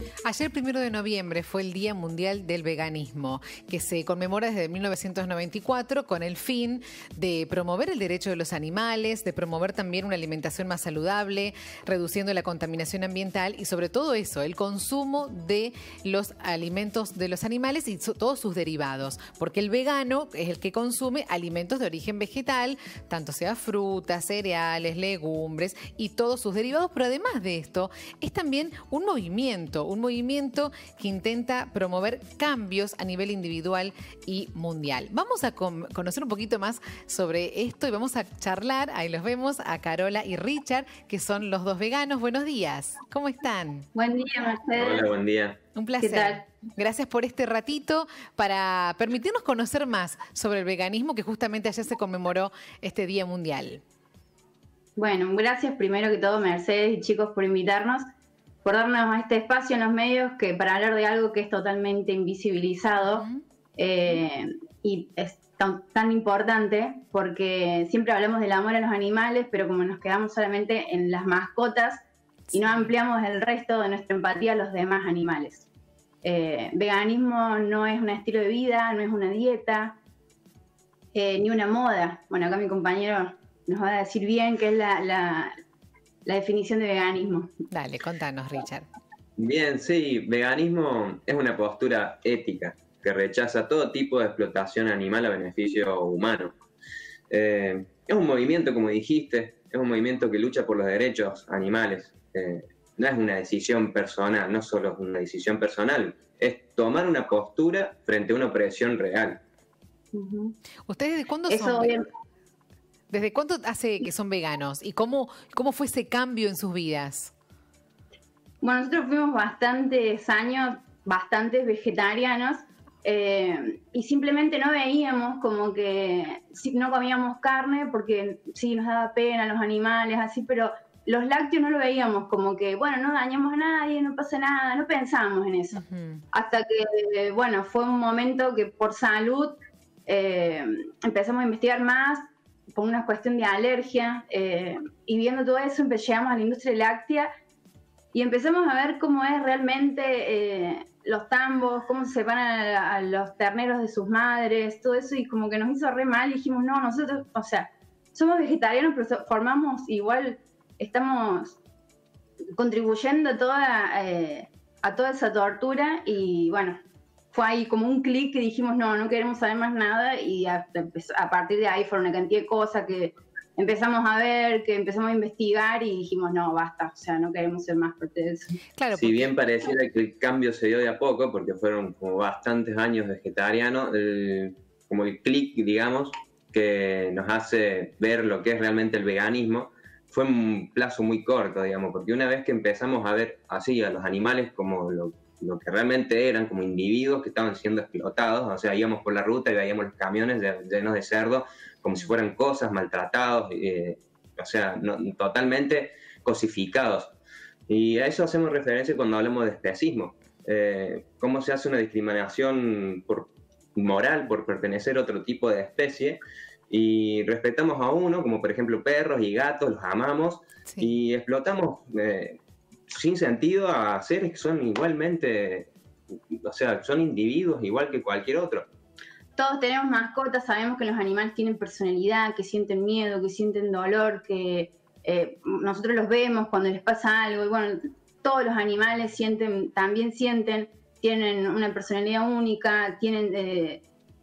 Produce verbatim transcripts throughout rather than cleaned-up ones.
Ayer, primero de noviembre, fue el Día Mundial del Veganismo, que se conmemora desde mil novecientos noventa y cuatro con el fin de promover el derecho de los animales, de promover también una alimentación más saludable, reduciendo la contaminación ambiental y sobre todo eso, el consumo de los alimentos de los animales y so- todos sus derivados, porque el vegano es el que consume alimentos de origen vegetal, tanto sea frutas, cereales, legumbres y todos sus derivados, pero además de esto, es también un movimiento, un movimiento que intenta promover cambios a nivel individual y mundial. Vamos a con- conocer un poquito más sobre esto y vamos a charlar, ahí los vemos, a Carola y Richard, que son los dos veganos. Buenos días, ¿cómo están? Buen día, Mercedes. Hola, buen día. Un placer. ¿Qué tal? Gracias por este ratito para permitirnos conocer más sobre el veganismo, que justamente ayer se conmemoró este Día Mundial. Bueno, gracias primero que todo, Mercedes y chicos, por invitarnos, por darnos este espacio en los medios que para hablar de algo que es totalmente invisibilizado Uh-huh. eh, y es tan, tan importante porque siempre hablamos del amor a los animales, pero como nos quedamos solamente en las mascotas y no ampliamos el resto de nuestra empatía a los demás animales. Eh, veganismo no es un estilo de vida, no es una dieta, eh, ni una moda. Bueno, acá mi compañero nos va a decir bien qué es la, la, la definición de veganismo. Dale, contanos, Richard. Bien, sí, veganismo es una postura ética que rechaza todo tipo de explotación animal a beneficio humano. Eh, es un movimiento, como dijiste, es un movimiento que lucha por los derechos animales. Eh, no es una decisión personal, no solo es una decisión personal, es tomar una postura frente a una opresión real. Uh-huh. ¿Ustedes desde cuándo Eso son? bien. ¿Desde cuánto hace que son veganos? ¿Y cómo, cómo fue ese cambio en sus vidas? Bueno, nosotros fuimos bastantes años, bastantes vegetarianos, eh, y simplemente no veíamos como que si- no comíamos carne porque sí nos daba pena los animales, así, pero los lácteos no lo veíamos como que, bueno, no dañamos a nadie, no pasa nada, no pensábamos en eso. Uh-huh. Hasta que, eh, bueno, fue un momento que por salud eh, empezamos a investigar más, por una cuestión de alergia, eh, y viendo todo eso empe- llegamos a la industria láctea y empezamos a ver cómo es realmente eh, los tambos, cómo se separan a, a los terneros de sus madres, todo eso, y como que nos hizo re mal y dijimos, no, nosotros, o sea, somos vegetarianos, pero so- formamos igual, estamos contribuyendo a toda, eh, a toda esa tortura, y bueno, fue ahí como un clic que dijimos, no, no queremos saber más nada, y a, empezó- a partir de ahí fueron una cantidad de cosas que empezamos a ver, que empezamos a investigar y dijimos, no, basta, o sea, no queremos ser más parte de eso. Claro, Si porque- bien pareciera que el cambio se dio de a poco, porque fueron como bastantes años vegetarianos, el- como el clic, digamos, que nos hace ver lo que es realmente el veganismo, fue un plazo muy corto, digamos, porque una vez que empezamos a ver así a los animales como lo, lo que realmente eran, como individuos que estaban siendo explotados, o sea, íbamos por la ruta y veíamos los camiones llenos de cerdo como si fueran cosas, maltratados, eh, o sea, no, totalmente cosificados. Y a eso hacemos referencia cuando hablamos de especismo. Eh, cómo se hace una discriminación por, moral por pertenecer a otro tipo de especie y respetamos a uno, como por ejemplo perros y gatos, los amamos, sí. y explotamos eh, sin sentido a seres que son igualmente, o sea, son individuos igual que cualquier otro. Todos tenemos mascotas, sabemos que los animales tienen personalidad, que sienten miedo, que sienten dolor, que eh, nosotros los vemos cuando les pasa algo, y bueno, todos los animales sienten, también sienten, tienen una personalidad única, tienen eh,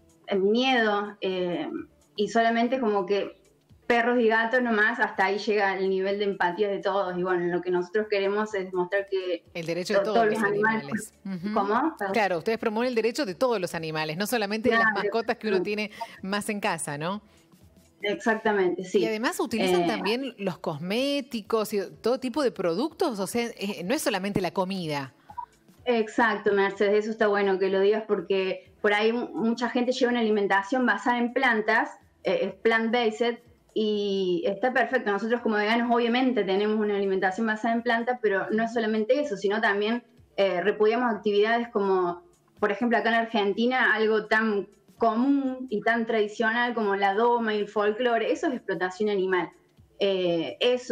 miedo, eh, y solamente como que perros y gatos nomás, hasta ahí llega el nivel de empatía de todos, y bueno, lo que nosotros queremos es demostrar que El derecho de to- todos, los animales. animales. Ujú. ¿Cómo? Perdón. Claro, ustedes promueven el derecho de todos los animales, no solamente de las Claro. mascotas que uno tiene más en casa, ¿no? Exactamente, sí. Y además utilizan Eh, también los cosméticos y todo tipo de productos, o sea, eh, no es solamente la comida. Exacto, Mercedes, eso está bueno que lo digas porque por ahí m- mucha gente lleva una alimentación basada en plantas, eh, es plant-based, y está perfecto. Nosotros como veganos obviamente tenemos una alimentación basada en plantas, pero no es solamente eso, sino también eh, repudiamos actividades como, por ejemplo, acá en Argentina, algo tan común y tan tradicional como la doma y el folclore, eso es explotación animal. Eh, eso,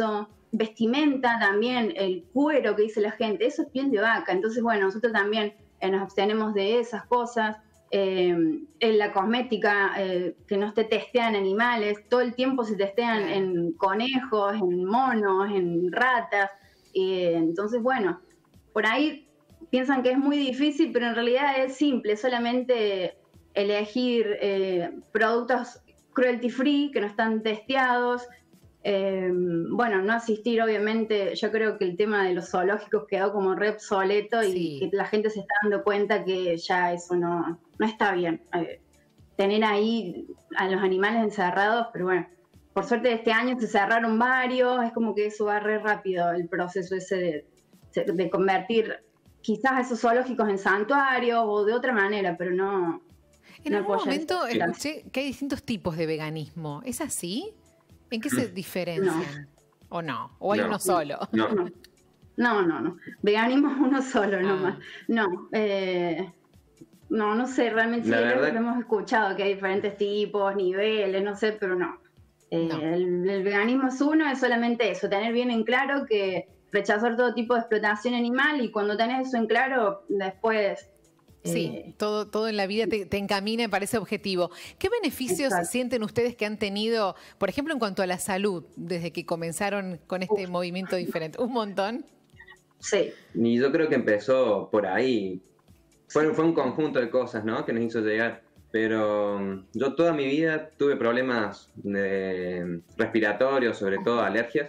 vestimenta también, el cuero que dice la gente, eso es piel de vaca. Entonces, bueno, nosotros también eh, nos abstenemos de esas cosas. Eh, en la cosmética, eh, que no esté testeada en animales, todo el tiempo se testean en conejos, en monos, en ratas. Eh, entonces, bueno, por ahí piensan que es muy difícil, pero en realidad es simple, solamente elegir eh, productos cruelty free que no están testeados. Eh, bueno, no asistir, obviamente, yo creo que el tema de los zoológicos quedó como re obsoleto y Sí. que la gente se está dando cuenta que ya eso no, no está bien. Eh, tener ahí a los animales encerrados, pero bueno, por suerte este año se cerraron varios, es como que eso va re rápido el proceso ese de, de convertir quizás esos zoológicos en santuarios o de otra manera, pero no... En no algún apoyar momento eso. escuché que hay distintos tipos de veganismo. ¿Es así? ¿En qué se diferencian? No. ¿O no? ¿O hay No. uno solo? No. No, no, no. no. Veganismo es uno solo Ah. nomás. No, eh, no, no sé, realmente sí, La creo verdad- que lo hemos escuchado, que hay diferentes tipos, niveles, no sé, pero no. Eh, No. El, el veganismo es uno, es solamente eso, tener bien en claro que rechazar todo tipo de explotación animal, y cuando tenés eso en claro, después... Sí, eh, todo, todo en la vida te, te encamina para ese objetivo. ¿Qué beneficios Exacto. sienten ustedes que han tenido, por ejemplo, en cuanto a la salud, desde que comenzaron con este movimiento diferente? Un montón. sí, Y yo creo que empezó por ahí. Fue, fue un conjunto de cosas, ¿no?, que nos hizo llegar. Pero mm, yo toda mi vida tuve problemas de respiratorios, sobre todo alergias.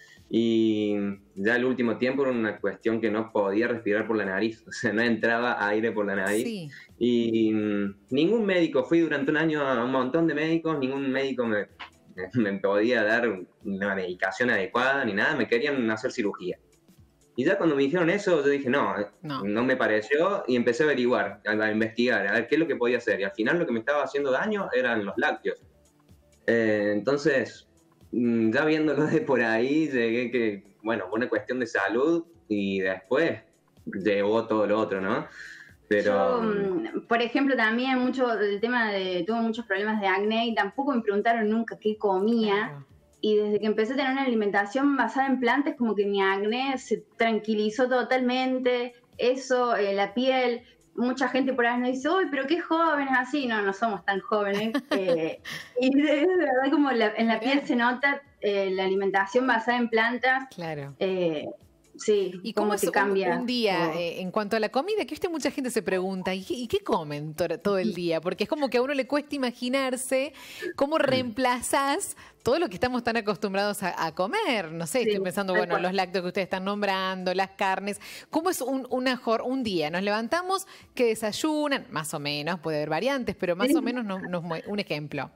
Y ya el último tiempo era una cuestión que no podía respirar por la nariz. O sea, no entraba aire por la nariz. Sí. Y mm, ningún médico, fui durante un año a un montón de médicos, ningún médico me, me podía dar una medicación adecuada ni nada, me querían hacer cirugía. Y ya cuando me dijeron eso, yo dije, no, No. no, me pareció, y empecé a averiguar, a, a investigar, a ver qué es lo que podía hacer. Y al final lo que me estaba haciendo daño eran los lácteos. Eh, entonces, mm, ya viéndolo de por ahí, llegué que, bueno, fue una cuestión de salud y después llegó todo lo otro, ¿no? Pero... yo, mm, por ejemplo, también mucho el tema de, tuve muchos problemas de acné y tampoco me preguntaron nunca qué comía. Claro. Y desde que empecé a tener una alimentación basada en plantas, como que mi acné se tranquilizó totalmente. Eso, eh, la piel, mucha gente por ahí nos dice, uy, pero qué jóvenes así. No, no somos tan jóvenes. eh, y de, de verdad, como la, en la Mirá. piel se nota eh, la alimentación basada en plantas. Claro. Eh, sí, ¿Y cómo es te un- cambia. un, día todo. eh, en cuanto a la comida? Que viste, mucha gente se pregunta, ¿y qué, y qué comen to- todo el día? Porque es como que a uno le cuesta imaginarse cómo reemplazás todo lo que estamos tan acostumbrados a, a comer. No sé, Sí, estoy pensando, tal bueno, cual. los lácteos que ustedes están nombrando, las carnes. ¿Cómo es un, una jor- un día? Nos levantamos, que desayunan, más o menos, puede haber variantes, pero más Sí. o menos nos, nos mue- un ejemplo.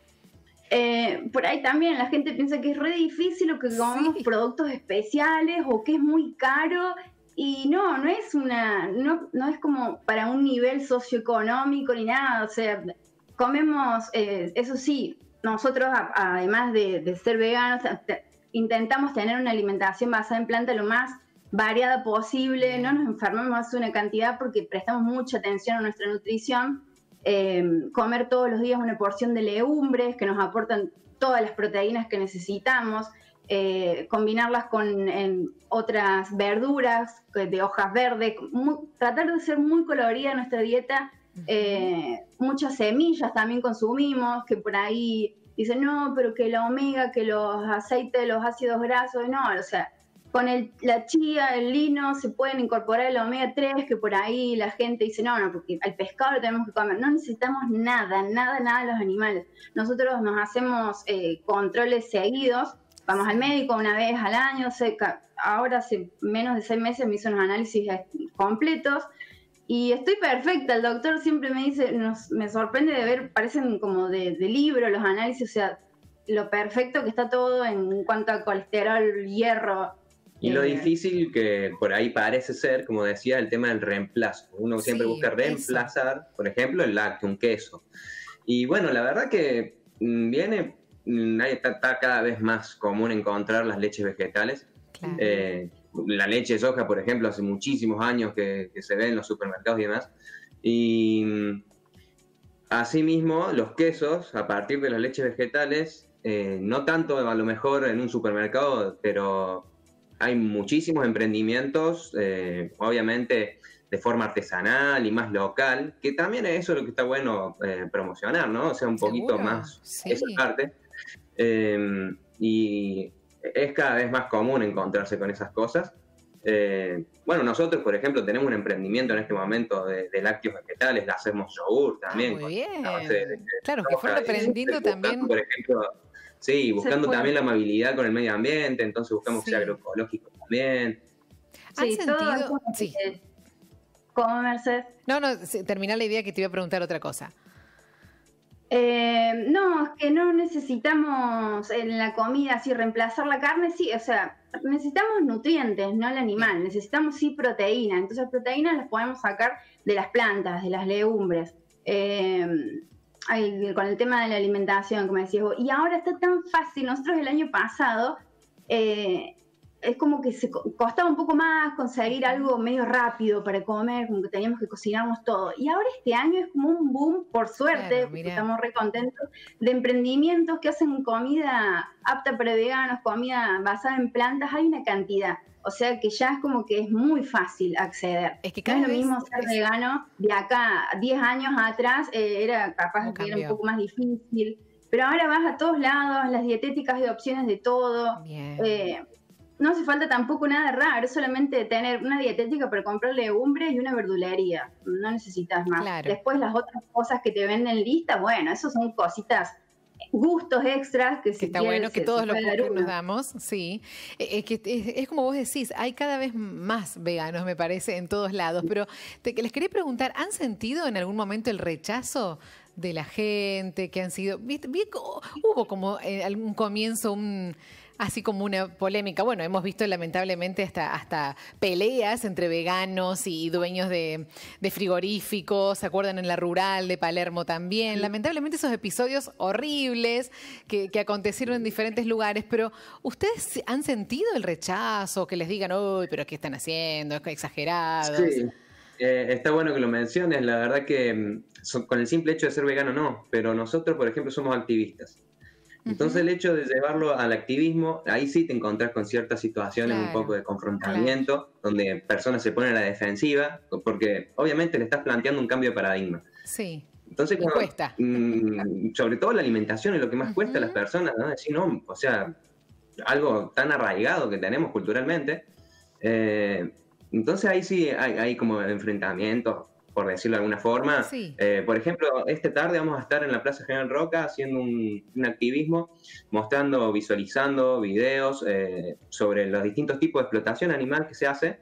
Eh, por ahí también la gente piensa que es re difícil o que comemos Sí. productos especiales o que es muy caro, y no, no es una, no, no es como para un nivel socioeconómico ni nada. O sea, comemos, eh, eso sí, nosotros a- además de, de ser veganos, te- intentamos tener una alimentación basada en planta lo más variada posible. Bien. No nos enfermamos hace una cantidad porque prestamos mucha atención a nuestra nutrición. Eh, comer todos los días una porción de legumbres que nos aportan todas las proteínas que necesitamos, eh, combinarlas con en, otras verduras eh, de hojas verdes, muy- tratar de ser muy colorida nuestra dieta. Eh, muchas semillas también consumimos, que por ahí dicen, no, pero que la omega, que los aceites, los ácidos grasos, no, o sea, con el, la chía, el lino, se pueden incorporar el omega tres, que por ahí la gente dice, no, no, porque al pescado lo tenemos que comer. No necesitamos nada, nada, nada de los animales. Nosotros nos hacemos eh, controles seguidos, vamos al médico una vez al año, se, ahora hace menos de seis meses me hizo unos análisis completos, y estoy perfecta. El doctor siempre me dice, nos, me sorprende de ver, parecen como de, de libro los análisis, o sea, lo perfecto que está todo en cuanto a colesterol, hierro. Y lo Eh, difícil que por ahí parece ser, como decía, el tema del reemplazo. Uno siempre Sí, busca reemplazar, por ejemplo, el lácteo, un queso. Y bueno, la verdad que mm, viene, mm, ahí está, está cada vez más común encontrar las leches vegetales. Claro. Eh, la leche de soja, por ejemplo, hace muchísimos años que, que se ve en los supermercados y demás. Y mm, asimismo, los quesos, a partir de las leches vegetales, eh, no tanto a lo mejor en un supermercado, pero hay muchísimos emprendimientos, eh, obviamente de forma artesanal y más local, que también eso es lo que está bueno eh, promocionar, ¿no? O sea, un poquito ¿Seguro? más Sí. esa parte. Eh, y es cada vez más común encontrarse con esas cosas. Eh, bueno, nosotros, por ejemplo, tenemos un emprendimiento en este momento de, de lácteos vegetales, hacemos yogur también. Ah, muy bien. Con, de, de, claro, que fueron aprendiendo buscando, también. Por ejemplo, sí, buscando también la amabilidad con el medio ambiente, entonces buscamos sí. que sea agroecológico también. ¿Han sí, sentido? todo, Sí. ¿Cómo, Mercedes? No, no, terminá la idea que te iba a preguntar otra cosa. Eh, no, es que no necesitamos en la comida así reemplazar la carne, sí, o sea, necesitamos nutrientes, no el animal, necesitamos sí proteína, entonces proteínas las podemos sacar de las plantas, de las legumbres, eh, ay, con el tema de la alimentación, como decías vos, y ahora está tan fácil, nosotros el año pasado, eh, es como que se costaba un poco más conseguir algo medio rápido para comer, como que teníamos que cocinarnos todo. Y ahora este año es como un boom, por suerte, claro, porque estamos re contentos, de emprendimientos que hacen comida apta para veganos, comida basada en plantas, hay una cantidad. O sea que ya es como que es muy fácil acceder. Es que no cada es lo vez mismo ser es... vegano de acá a diez años atrás, eh, era capaz que era un poco más difícil. Pero ahora vas a todos lados, las dietéticas de opciones de todo. Bien. Eh, No hace falta tampoco nada raro, es solamente tener una dietética para comprar legumbres y una verdulería. No necesitas más. Claro. Después las otras cosas que te venden lista, bueno, eso son cositas, gustos extras que, que si está quieres, bueno que se, todos se los puede dar nos uno. damos, sí. Es, que es, es como vos decís, hay cada vez más veganos, me parece, en todos lados. Pero te, les quería preguntar, ¿han sentido en algún momento el rechazo de la gente que han sido... ¿viste? Hubo como en algún comienzo un... así como una polémica. Bueno, hemos visto lamentablemente hasta, hasta peleas entre veganos y dueños de, de frigoríficos, ¿se acuerdan? En la rural de Palermo también. Lamentablemente esos episodios horribles que, que acontecieron en diferentes lugares, pero ¿ustedes han sentido el rechazo? Que les digan, uy, pero ¿qué están haciendo? Es exagerado. Sí, eh, está bueno que lo menciones. La verdad que so, con el simple hecho de ser vegano no, pero nosotros, por ejemplo, somos activistas. Entonces el hecho de llevarlo al activismo, ahí sí te encontrás con ciertas situaciones claro, un poco de confrontamiento, claro. donde personas se ponen a la defensiva, porque obviamente le estás planteando un cambio de paradigma. Sí. Entonces, como, cuesta. Mmm, sobre todo la alimentación es lo que más uh-huh. cuesta a las personas, ¿no? Decir, no, o sea, algo tan arraigado que tenemos culturalmente. Eh, entonces ahí sí hay, hay como enfrentamientos, por decirlo de alguna forma. Sí. Eh, por ejemplo, esta tarde vamos a estar en la Plaza General Roca haciendo un, un activismo, mostrando, visualizando videos eh, sobre los distintos tipos de explotación animal que se hace.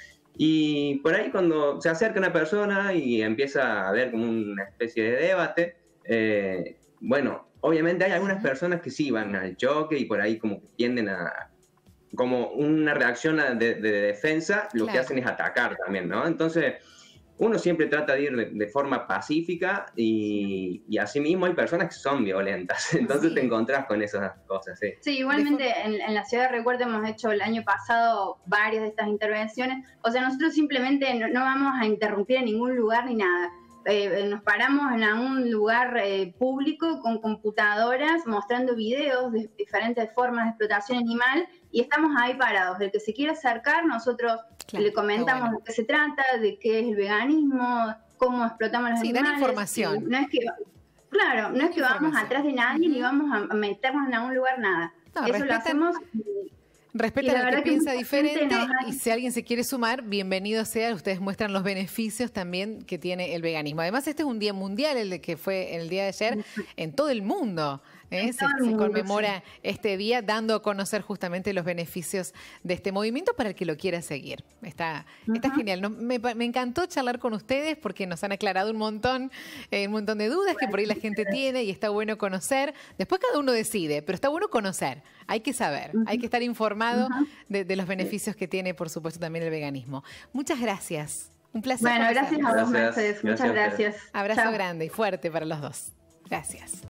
Y por ahí cuando se acerca una persona y empieza a haber como una especie de debate, eh, bueno, obviamente hay algunas personas que sí van al choque y por ahí como que tienden a... como una reacción de, de defensa, lo claro. que hacen es atacar también, ¿no? Entonces... uno siempre trata de ir de, de forma pacífica y, y asimismo hay personas que son violentas, entonces sí. te encontrás con esas cosas. Sí, sí igualmente en, en la ciudad de Recuerdo hemos hecho el año pasado varias de estas intervenciones, o sea, nosotros simplemente no, no vamos a interrumpir en ningún lugar ni nada. Eh, nos paramos en un lugar eh, público con computadoras mostrando videos de diferentes formas de explotación animal y estamos ahí parados. El que se quiera acercar, nosotros claro, le comentamos bueno. de qué se trata, de qué es el veganismo, cómo explotamos los sí, animales. Dan información. No es que, claro, no es que vamos atrás de nadie uh-huh. ni vamos a meternos en algún lugar, nada. No, Eso respetan... lo hacemos... Respetan al que, que piensa diferente nos... y si alguien se quiere sumar, bienvenido sea. Ustedes muestran los beneficios también que tiene el veganismo. Además, este es un día mundial, el de que fue el día de ayer, en todo el mundo. ¿eh? Se, se conmemora sí. este día dando a conocer justamente los beneficios de este movimiento para el que lo quiera seguir. Está, uh-huh. está genial. No, me, me encantó charlar con ustedes porque nos han aclarado un montón, eh, un montón de dudas que por ahí la gente tiene y está bueno conocer. Después cada uno decide, pero está bueno conocer. Hay que saber, uh-huh. hay que estar informado uh-huh. de, de los beneficios que tiene, por supuesto, también el veganismo. Muchas gracias. Un placer. Bueno, gracias a vos, Mercedes. Muchas gracias. Abrazo Chao. grande y fuerte para los dos. Gracias.